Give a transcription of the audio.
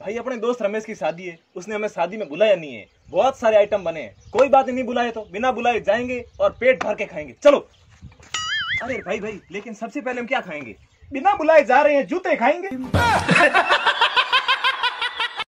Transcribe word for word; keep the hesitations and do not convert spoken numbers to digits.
भाई अपने दोस्त रमेश की शादी है, उसने हमें शादी में बुलाया नहीं है। बहुत सारे आइटम बने हैं, कोई बात नहीं, बुलाए तो बिना बुलाए जाएंगे और पेट भर के खाएंगे। चलो। अरे भाई भाई, लेकिन सबसे पहले हम क्या खाएंगे? बिना बुलाए जा रहे हैं, जूते खाएंगे।